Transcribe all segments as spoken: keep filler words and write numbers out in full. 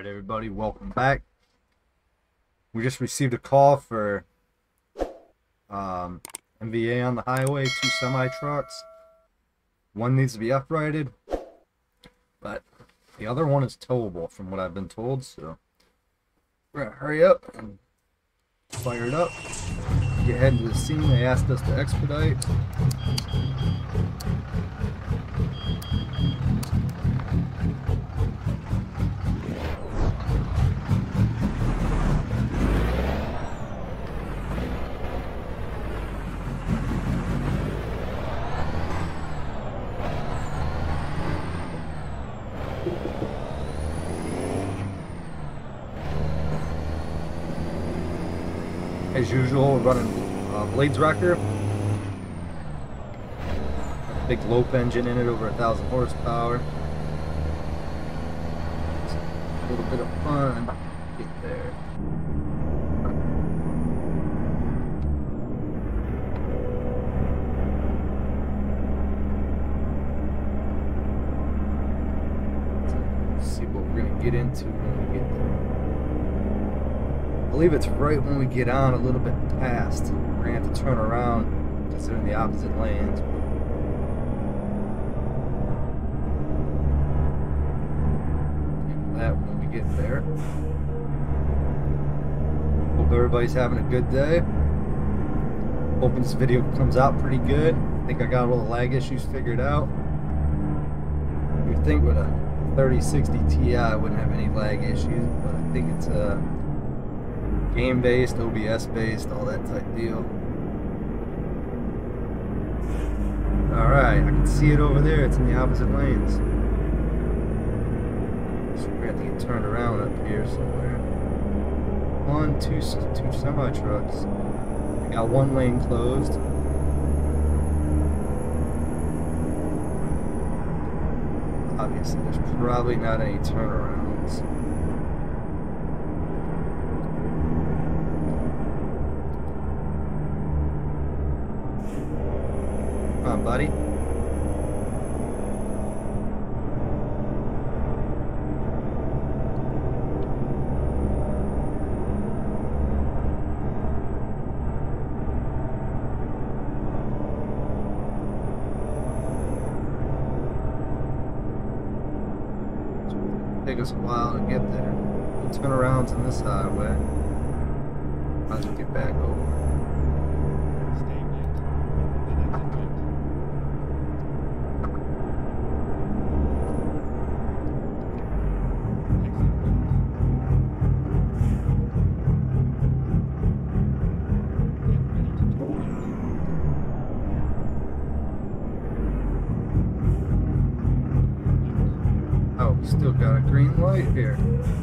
Alright everybody, welcome back. We just received a call for um, M V A on the highway, two semi-trucks. One needs to be uprighted, but the other one is towable from what I've been told, so we're gonna hurry up and fire it up. Get heading to the scene. They asked us to expedite. As usual, we're running uh, Blades Wrecker. Big Lope engine in it, over a thousand horsepower. A little bit of fun. Get there. Let's see what we're gonna get into when we get there. I believe it's right when we get on a little bit past. We're going to have to turn around because they're in the opposite lanes. That when we get there. Hope everybody's having a good day. Hoping this video comes out pretty good. I think I got all the lag issues figured out. You'd think with a thirty sixty Ti I wouldn't have any lag issues, but I think it's a uh, game based, O B S based, all that type deal. Alright, I can see it over there, it's in the opposite lanes. So we're going to have to get turned around up here somewhere. One, two, two semi trucks. I got one lane closed. Obviously, there's probably not any turnarounds. Come on, buddy. Take us a while to get there. We'll turn around on this highway. Might as well get back over. Still got a green light here.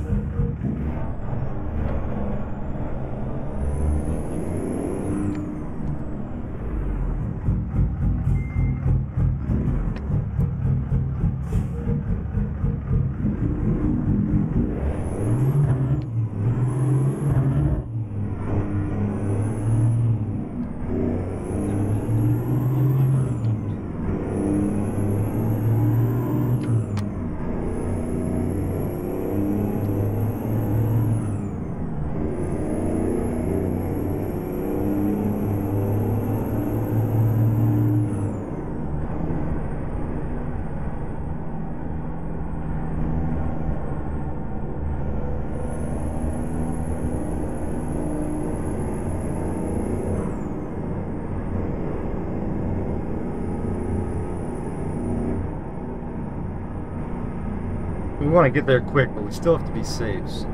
We want to get there quick, but we still have to be safe. So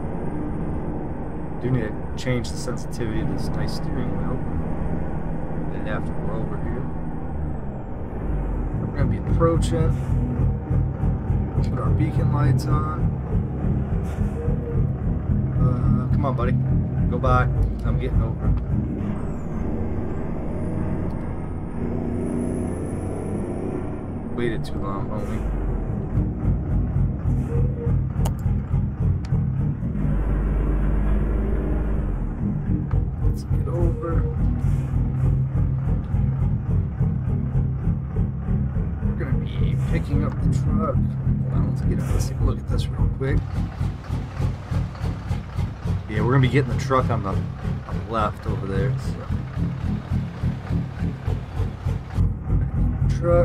do need to change the sensitivity of this nice steering wheel. Then after we're over here, we're going to be approaching. Put our beacon lights on. Uh, come on, buddy. Go by. I'm getting over. Waited too long, homie. Let's get over. We're going to be picking up the truck. Well, let's get out. Let's take a look at this real quick. Yeah, we're gonna be getting the truck on the, on the left over there. So. Truck.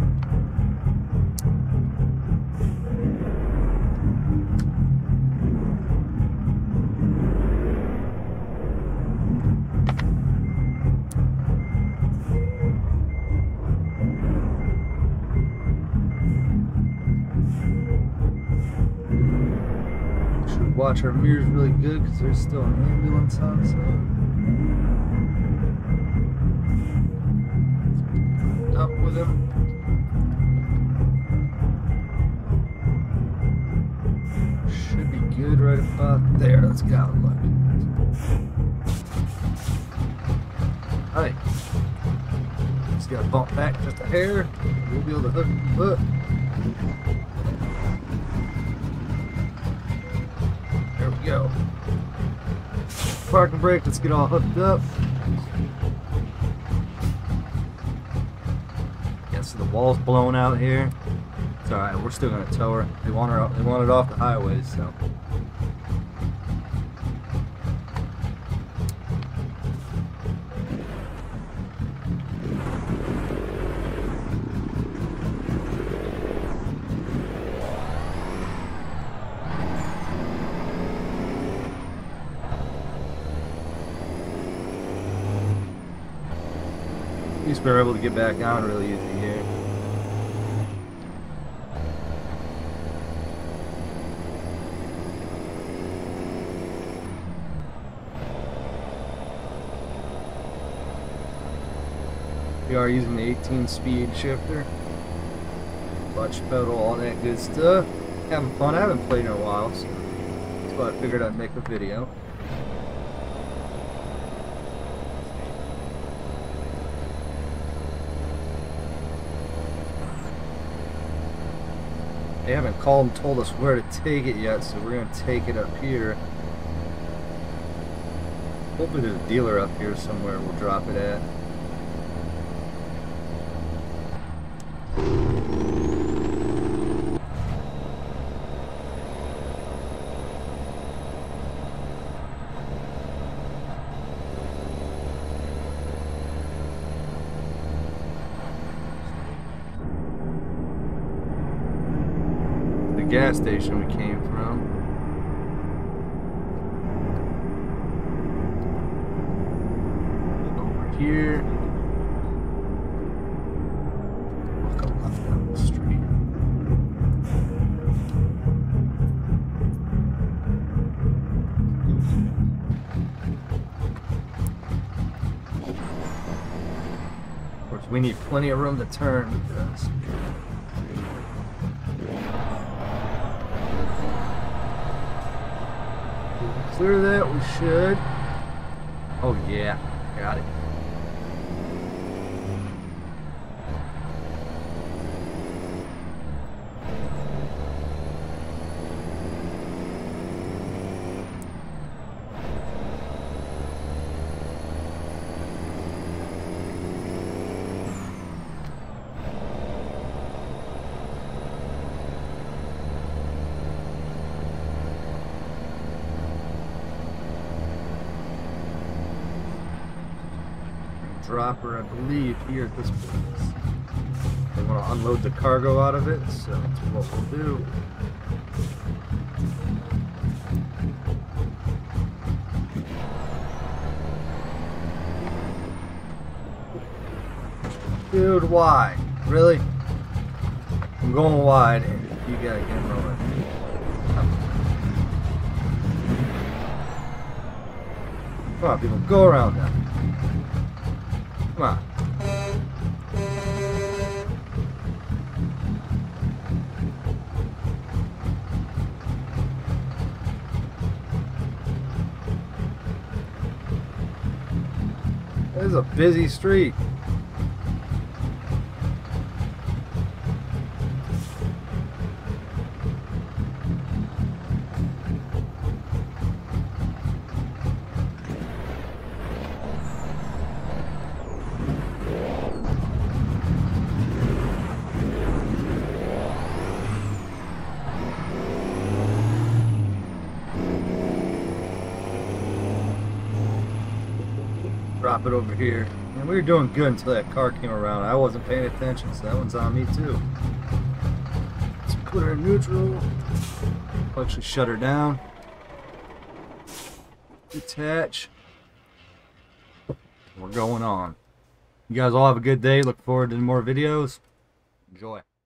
Watch our mirrors really good because there's still an ambulance on site. Up with him. Should be good right about there. Let's go and look. Alright. Just gotta bump back just a hair. We'll be able to hook the hook. There we go. Parking brake, let's get all hooked up. Yeah, so the wall's blown out here. It's alright, we're still gonna tow her. They want her they want it off the highway, so. At least we're able to get back on really easy here. We are using the eighteen speed shifter, clutch pedal, all that good stuff. Having fun. I haven't played in a while, so that's why I figured I'd make a video. They haven't called and told us where to take it yet, so we're going to take it up here. Hopefully there's a dealer up here somewhere we'll drop it at. Gas station we came from. Over here. We'll go left down the street. Of course, we need plenty of room to turn with this. Clear that, we should. Oh yeah, got it. Dropper, I believe, here at this place. They want to unload the cargo out of it, so that's what we'll do. Dude, why? Really? I'm going wide, and you gotta get rolling. Come on, people, go around now. Come on. This is a busy street. stop it over here. And we were doing good until that car came around. I wasn't paying attention, so that one's on me too. Let's put her in neutral. Actually shut her down. Detach. We're going on. You guys all have a good day. Look forward to more videos. Enjoy.